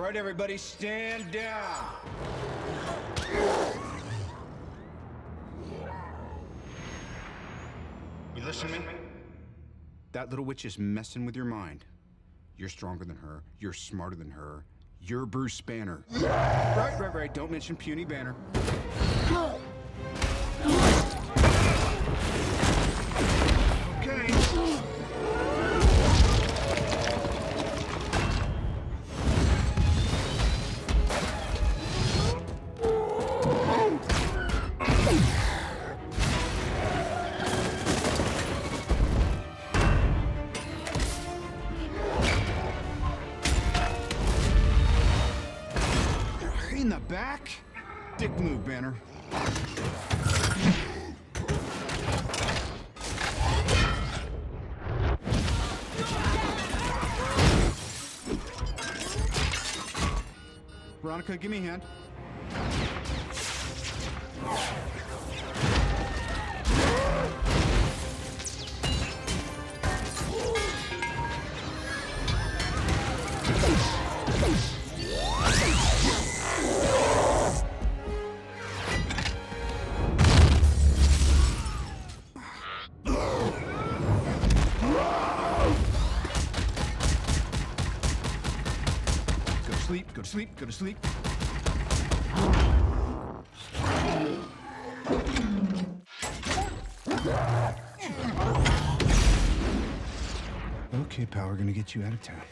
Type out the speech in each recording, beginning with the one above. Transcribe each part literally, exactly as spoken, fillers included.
right, everybody, stand down. You listen to me? That little witch is messing with your mind. You're stronger than her. You're smarter than her. You're Bruce Banner. Right, right, right. Don't mention puny Banner. Okay. In the back? Dick move, Banner. Veronica, give me a hand. Go to sleep, go to sleep, go to sleep. Okay, pal, we're gonna get you out of town.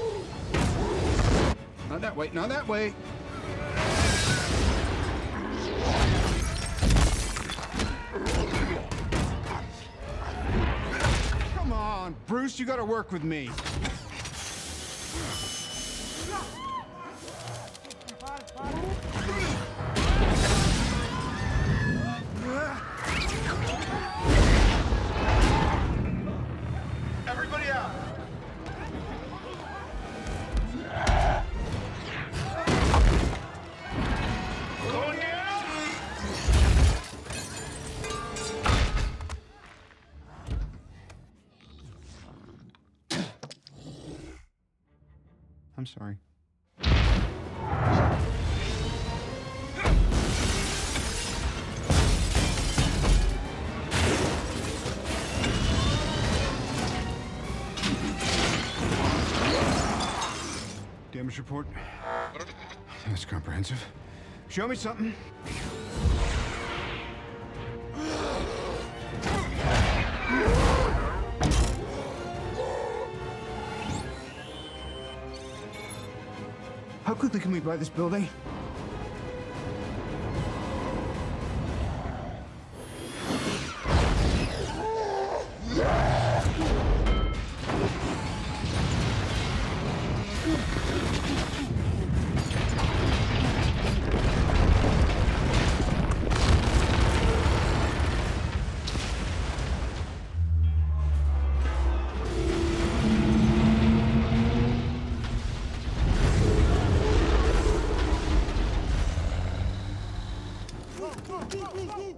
Not that way, not that way. Come on, Bruce, you gotta work with me. Everybody out! Going out! I'm sorry. Damage report. That's comprehensive. Show me something. How quickly can we buy this building? Whoa, whoa, whoa, whoa, whoa.